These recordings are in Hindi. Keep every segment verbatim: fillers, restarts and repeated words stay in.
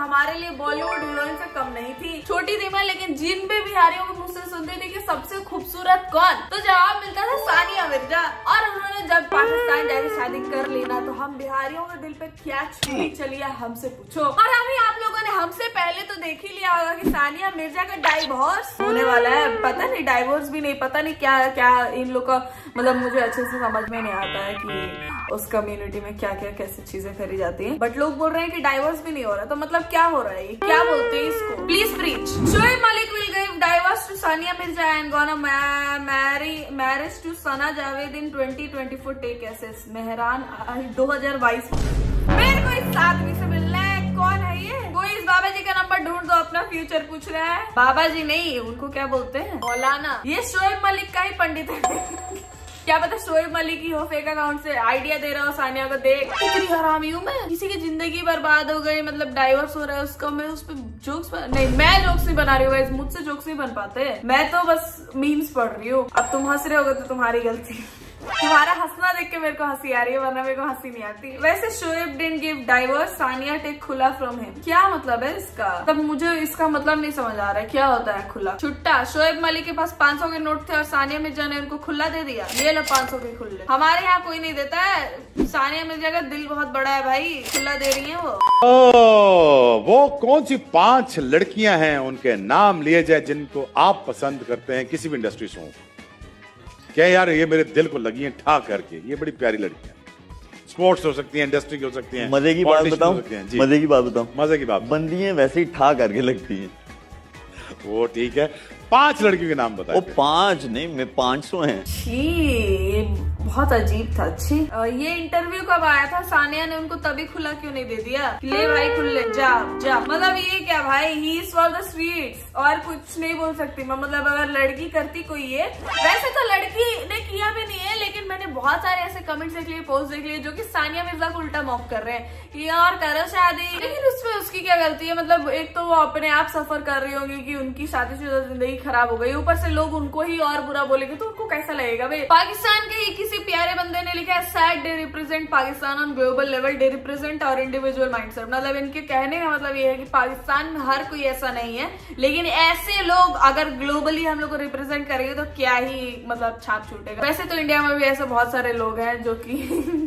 हमारे लिए बॉलीवुड हीरोइन से कम नहीं थी, छोटी थी मैं, लेकिन जिन भी बिहारियों के मुंह से सुनती थी कि सबसे खूबसूरत कौन, तो जवाब मिलता था सानिया मिर्जा। और उन्होंने जब पाकिस्तान जाके शादी कर लेना तो हम बिहारियों के दिल पे क्या छुरी चली है हमसे पूछो। और अभी आप लोगों ने हमसे पहले तो देख ही लिया होगा कि सानिया मिर्जा का डाइवोर्स होने वाला है। पता नहीं डाइवोर्स भी नहीं, पता नहीं क्या क्या इन लोग का, मतलब मुझे अच्छे से समझ में नहीं आता है कि उस कम्युनिटी में क्या क्या कैसी चीजें करी जाती हैं। बट लोग बोल रहे हैं कि डाइवोर्स भी नहीं हो रहा, तो मतलब क्या हो रहा है, ये क्या बोलते हैं इसको, please preach. Shoaib Malik will give divorce to Sania Mirza and gonna marry marriage to Sana Javed in twenty twenty four take aces Mehran दो हजार बाईस। मेरे को इस आदमी से मिलना है, कौन है ये? कोई इस बाबा जी का नंबर ढूंढ दो, अपना फ्यूचर पूछ रहा है। बाबा जी नहीं, उनको क्या बोलते हैं, मौलाना। ये शोएब मलिक का ही पंडित है। क्या पता शोएब मलिक ही हो, फेक अकाउंट से आइडिया दे रहा हो सानिया को, देख कितनी हरामी हूँ मैं, किसी की जिंदगी बर्बाद हो गई, मतलब डाइवोर्स हो रहा है उसका, मैं उस पर जोक्स नहीं, मैं जोक्स नहीं बना रही हूँ, मुझसे जोक्स नहीं बन पाते, मैं तो बस मीम्स पढ़ रही हूँ। अब तुम हंस रहे होगे तो तुम्हारी गलती, तुम्हारा हंसना देख के मेरे को हंसी आ रही है, वरना मेरे को हंसी नहीं आती। वैसे Shoaib didn't give divorce, Sania take खुला फ्रॉम हिम। क्या मतलब है इसका? तब मुझे इसका मतलब नहीं समझ आ रहा है, क्या होता है खुला? छुट्टा, शोएब मलिक के पास पाँच सौ के नोट थे और सानिया मिर्जा ने उनको खुला दे दिया, ये लो पाँच सौ के खुले। हमारे यहाँ कोई नहीं देता है, सानिया मिर्जा का दिल बहुत बड़ा है भाई, खुला दे रही है वो। ओ, वो कौन सी पांच लड़कियां हैं, उनके नाम लिए जाए जिनको आप पसंद करते हैं किसी भी इंडस्ट्री से हो? क्या यार, ये मेरे दिल को लगी हैं ठा करके, ये बड़ी प्यारी लड़कियां, स्पोर्ट्स हो सकती हैं, इंडस्ट्री की हो सकती हैं, मजे की बात बताऊं, मजे की बात बताऊं, मजे की बात, बंदी है वैसे ही ठा करके लगती है। वो ठीक है, पांच लड़कियों के नाम बताओ। वो पांच नहीं, मैं पांच सौ हैं। छी, बहुत अजीब था। अच्छी, ये इंटरव्यू कब आया था? सानिया ने उनको तभी खुला क्यों नहीं दे दिया? ले भाई खुले, जा जा। मतलब ये क्या भाई, he is for the sweets, और कुछ नहीं बोल सकती मैं। मतलब अगर लड़की करती कोई ये, वैसे तो लड़की ने किया भी नहीं है, लेकिन मैंने बहुत सारे ऐसे कमेंट्स देख लिए, पोस्ट देख लिए जो कि सानिया मिर्जा को उल्टा मॉक कर रहे हैं कि यार करो शादी, लेकिन उसमें उसकी क्या गलती है? मतलब एक तो वो अपने आप सफर कर रही होंगी कि उनकी शादीशुदा जिंदगी खराब हो गई, ऊपर से लोग उनको ही और बुरा बोलेंगे तो उनको कैसा लगेगा भाई? पाकिस्तान के ही किसी प्यारे बंदे ने लिखा है, said they represent Pakistan on global level, they represent our individual mindset. मतलब इनके कहने का मतलब ये है कि पाकिस्तान में हर कोई ऐसा नहीं है, लेकिन ऐसे लोग अगर ग्लोबली हम लोग को रिप्रेजेंट करेंगे तो क्या ही मतलब छाप छूटेगा। वैसे तो इंडिया में भी ऐसे बहुत सारे लोग हैं जो कि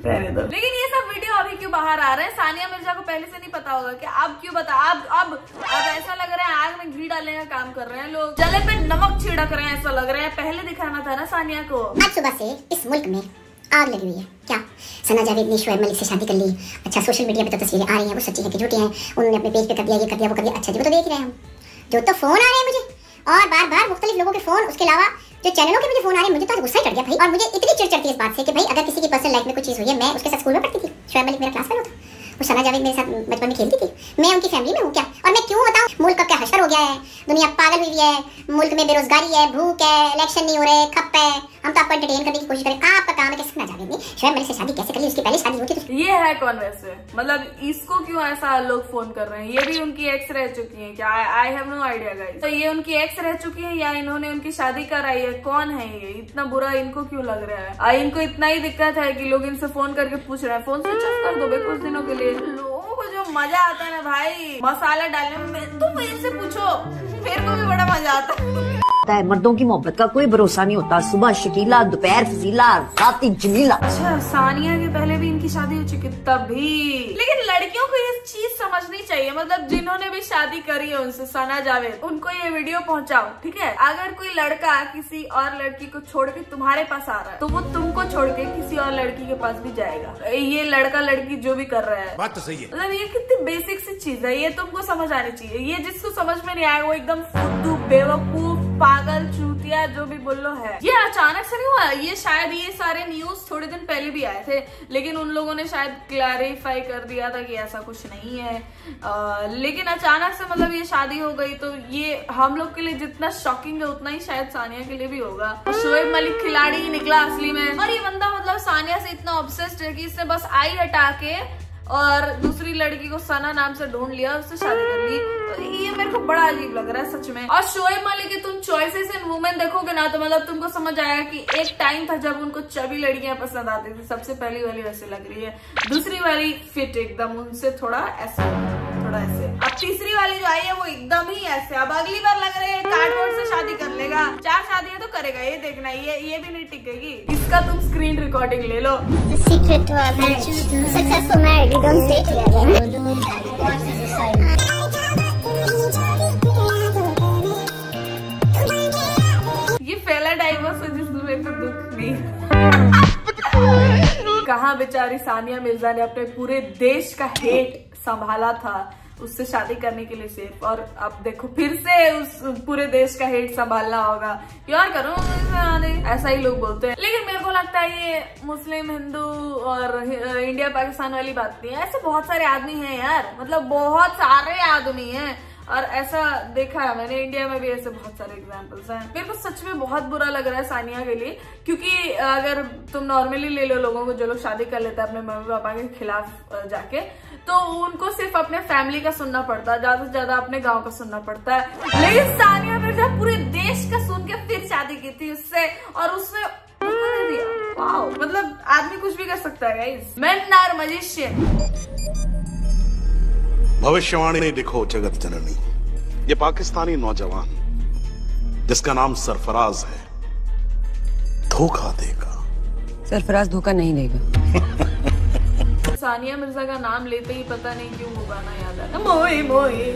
लेकिन ये सब वीडियो अभी क्यों बाहर आ रहे हैं? सानिया मिर्जा को पहले से नहीं पता होगा कि अब क्यों बता, अब अब अब ऐसा लग रहा है आग में घी डालने का काम कर रहे हैं लोग, जले पे नमक छिड़क रहे हैं, ऐसा लग रहा है। पहले दिखाना था ना सानिया को। आज सुबह से इस मुल्क में आग लगी हुई है। क्या सना जावेद ने शोएब मलिक से शादी कर ली? अच्छा, सोशल मीडिया पे तो तस्वीरें आ रही हैं, वो सच्ची है कि झूठी हैं? उन्होंने अपने पेज पे कर दिया, ये कर दिया, वो कर दिया। अच्छा जी, वो तो देख रहे हैं हम, जो तो फोन आ रहे हैं मुझे, और बार बार मुख्तलिफ लोगों के फोन, उसके अलावा जो चैनलों के मुझे फोन आ रहे हैं, मुझे तो गुस्सा ही चढ़ गया भाई। और मुझे इतनी चिढ़ चढ़ती है इस बात से कि भाई अगर किसी की पर्सनल लाइफ में कुछ चीज हुई है, मैं उसके साथ स्कूल में पढ़ती थी, शोएब मलिक मेरा क्लास फेलो था, वो सना जावेद मेरे साथ बचपन में खेलती थी, मैं उनकी फैमिली में हूँ क्या? और मैं क्यों बताऊँ, मुल्क का क्या हशर हो गया है, दुनिया पागल हुई है, मुल्क में बेरोजगारी है, भूख है, इलेक्शन नहीं हो रहे, खप है, हम तो आपको एंटरटेन करने की कोशिश करें। आपका काम है कि सना जावेद ने शोएब मलिक से शादी कैसे कर ली, उसकी पहले शादी होती थी। ये है कौन वैसे? मतलब इसको क्यों ऐसा लोग फोन कर रहे हैं? ये भी उनकी एक्स रह चुकी है क्या? I have no idea guys. तो ये उनकी एक्स रह चुकी है या इन्होंने उनकी शादी कराई है? कौन है ये? इतना बुरा इनको क्यों लग रहा है? आ, इनको इतना ही दिक्कत है कि लोग इनसे फोन करके पूछ रहे हैं, फोन स्विच ऑफ कर दो भाई कुछ दिनों के लिए। लोगों को जो मजा आता है ना भाई मसाला डालने में, तुम इनसे पूछो, मेरे को भी बड़ा मजा आता है। मर्दों की मोहब्बत का कोई भरोसा नहीं होता, सुबह शकीला, दोपहर फजीला, रात जमीला। अच्छा, सानिया के पहले भी इनकी शादी हो चुकी तभी। लेकिन लड़कियों को ये चीज समझनी चाहिए, मतलब जिन्होंने भी शादी करी है उनसे, सना जावेद, उनको ये वीडियो पहुंचाओ, ठीक है? अगर कोई लड़का किसी और लड़की को छोड़ के तुम्हारे पास आ रहा है तो वो तुमको छोड़ के किसी और लड़की के पास भी जाएगा। ये लड़का लड़की जो भी कर रहा है, बात तो सही है, मतलब ये कितनी बेसिक सी चीज है, ये तुमको समझ आनी चाहिए। ये जिसको समझ में नहीं आएगा वो एकदम फुद्दू, बेवकूफ, पागल, चूतिया, जो भी बोलो है। ये अचानक से नहीं हुआ, ये शायद ये सारे न्यूज थोड़े दिन पहले भी आए थे, लेकिन उन लोगों ने शायद क्लैरिफाई कर दिया था कि ऐसा कुछ नहीं है। आ, लेकिन अचानक से मतलब ये शादी हो गई तो ये हम लोग के लिए जितना शॉकिंग है उतना ही शायद सानिया के लिए भी होगा। शोएब मलिक खिलाड़ी ही निकला असली में, और ये बंदा मतलब सानिया से इतना ऑब्सेस्ड है कि इसने बस आई हटा के और दूसरी लड़की को सना नाम से ढूंढ लिया, उससे शादी कर ली। तो ये मेरे को बड़ा अजीब लग रहा है सच में। और शोएब मलिक के तुम चॉइसेस इन वुमेन देखोगे ना तो मतलब तुमको समझ आएगा कि एक टाइम था जब उनको चबी लड़कियां पसंद आती थी, सबसे पहली वाली वैसे लग रही है, दूसरी वाली फिट एकदम, उनसे थोड़ा ऐसे थोड़ा ऐसे। अब अब तीसरी वाली जो आई है वो एकदम ही ऐसे, अब अगली बार लग रहा है कार्डबोर्ड से शादी कर लेगा, चार शादियां तो करेगा, ये देखना, ये ये भी नहीं टिकेगी। इसका तुम स्क्रीन रिकॉर्डिंग ले लो। Secret to our marriage. Successful marriage. We don't stay together. ये पहला डाइवोर्स है जिसमें मेरे को दुख नहीं। कहाँ बेचारी सानिया मिर्जा ने अपने पूरे देश का हेट संभाला था उससे शादी करने के लिए सिर्फ, और अब देखो फिर से उस पूरे देश का हेट संभालना होगा। यार करो, ऐसा ही लोग बोलते हैं, लेकिन मेरे को लगता है ये मुस्लिम, हिंदू और इंडिया पाकिस्तान वाली बात नहीं है। ऐसे बहुत सारे आदमी हैं यार, मतलब बहुत सारे आदमी हैं, और ऐसा देखा है मैंने, इंडिया में भी ऐसे बहुत सारे एग्जांपल्स हैं। मेरे को सच में बहुत बुरा लग रहा है सानिया के लिए, क्योंकि अगर तुम नॉर्मली ले लो लोगों को जो लोग शादी कर लेते हैं अपने मम्मी पापा के खिलाफ जाके, तो उनको सिर्फ अपने फैमिली का सुनना पड़ता है, ज्यादा से ज्यादा अपने गांव का सुनना पड़ता है। लेकिन सानिया मिर्जा पूरे देश का सुन के फिर शादी की थी उससे, और उसने वाओ, मतलब आदमी कुछ भी कर सकता है गाइस। Men are magician. भविष्यवाणी देखो जगत जननी, ये पाकिस्तानी नौजवान जिसका नाम सरफराज है धोखा देगा। सरफराज धोखा नहीं देगा। सानिया मिर्जा का नाम लेते ही पता नहीं क्यों वो गाना याद आता, मोए मोए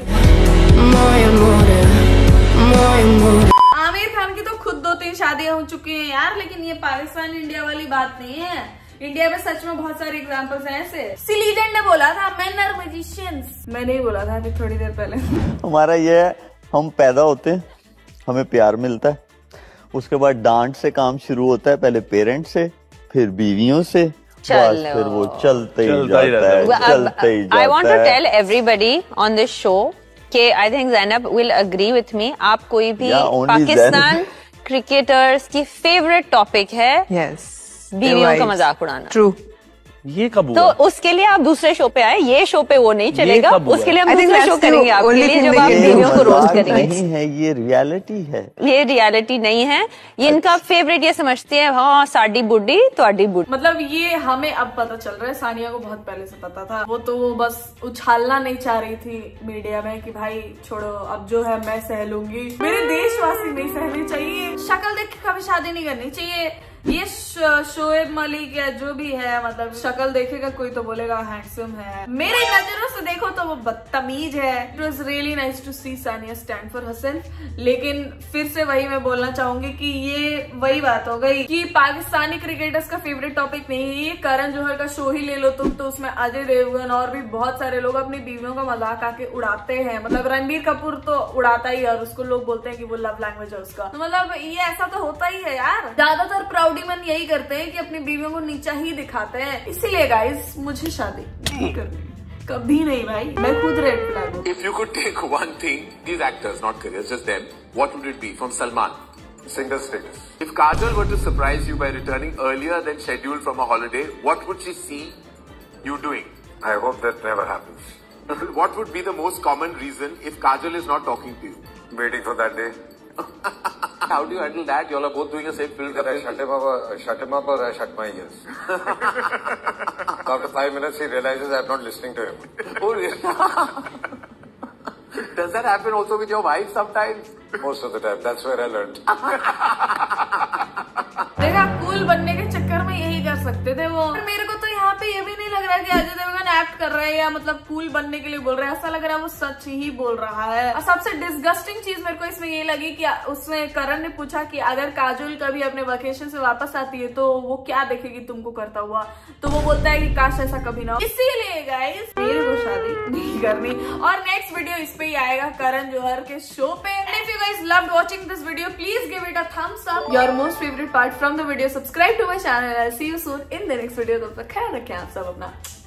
आमिर खान की तो खुद दो तीन शादियां हो चुकी हैं यार, लेकिन ये पाकिस्तान इंडिया वाली बात नहीं है। इंडिया में सच में बहुत सारे एग्जांपल्स हैं ऐसे। सिलीजेंड ने बोला था मेन आर मैजिशियंस, मैंने ही बोला था अभी थोड़ी देर पहले। हमारा ये है, हम पैदा होते हैं, हमें प्यार मिलता है, उसके बाद डांट से काम शुरू होता है, पहले पेरेंट्स से, फिर बीवियों से, बस फिर वो चलते ही जाता है, चलते ही जाता है। I want to tell everybody on this show कि I think Zainab will agree with me, आप कोई भी पाकिस्तान क्रिकेटर्स की फेवरेट टॉपिक है yes. बीवियों का मजाक उड़ाना। ट्रू। ये कब हुआ? तो उसके लिए आप दूसरे शो पे आए, ये शो पे वो नहीं चलेगा, उसके लिए हम दूसरे शो करेंगे आपके लिए, जब आप बीवियों को रोस्ट करेंगे। नहीं है, ये रियलिटी है। ये रियलिटी नहीं है, ये इनका फेवरेट, ये समझते हैं हाँ साड़ी बुड्ढी ਤੁਹਾਡੀ बुड्ढी। मतलब ये हमें अब पता चल रहा है, सानिया को बहुत पहले से पता था, वो तो वो बस उछालना नहीं चाह रही थी मीडिया में कि भाई छोड़ो, अब जो है मैं सह लूंगी, मेरे देशवासी नहीं सहने चाहिए, शक्ल देख के कभी शादी नहीं करनी चाहिए। ये शोएब मलिक या जो भी है, मतलब शक्ल देखेगा कोई तो बोलेगा हैंडसम है, मेरी नजरों से देखो तो वो बदतमीज है। It was really nice to see Sania stand for herself, लेकिन फिर से वही मैं बोलना चाहूंगी कि ये वही बात हो गई कि पाकिस्तानी क्रिकेटर्स का फेवरेट टॉपिक नहीं है ये। करण जौहर का शो ही ले लो तुम, तो उसमें अजय देवगन और भी बहुत सारे लोग अपनी बीवियों का मजाक आके उड़ाते हैं, मतलब रणबीर कपूर तो उड़ाता ही है, और उसको लोग बोलते हैं कि वो लव लैंग्वेज है उसका, तो मतलब ये ऐसा तो होता ही है यार। ज्यादातर प्राउडी मन यही करते हैं कि अपनी बीवियों को नीचा ही दिखाते हैं, इसीलिए गाइस मुझे शादी नहीं करनी, कभी नहीं भाई, मैं खुद रेड फ्लैग हूँ। If you could take one thing, these actors, not careers, just them, what would it be from Salman? Single status. If Kajol were to surprise you by returning earlier than scheduled from a holiday, what would she see you doing? I hope that never happens. What would be the most common reason if Kajol is not talking to you? Waiting for that day. How do you handle that? You all are both doing the same film. I shut him up, uh, shut him up or I shut my ears. After five minutes, he realizes I'm not listening to him. Oh, really? Does that happen also with your wife sometimes? Most of the time. That's where I learned. देखा, कूल बनने के चक्कर में यही कर सकते थे वो। मेरे को तो यहाँ पे ये भी नहीं लग रहा कि अजय देवगन एक्ट कर रहे हैं या मतलब कूल बनने के लिए बोल रहे हैं, ऐसा लग रहा है वो सच ही बोल रहा है। और सबसे डिस्गस्टिंग चीज मेरे को इसमें ये लगी कि उसमें करण ने पूछा कि अगर काजोल कभी अपने वेकेशन से वापस आती है तो वो क्या देखेगी तुमको करता हुआ, तो वो बोलता है कि काश ऐसा कभी ना हो। इसीलिए गाइस मेरे को शादी नहीं करनी। और नेक्स्ट वीडियो इस पे ही आएगा करण जौहर के शो पे। If you guys loved watching this video, please give it a thumbs up, your most favourite part from the video, subscribe to my channel, I will see you soon in the next video. तब तक ख्याल रखें आप सब अपना।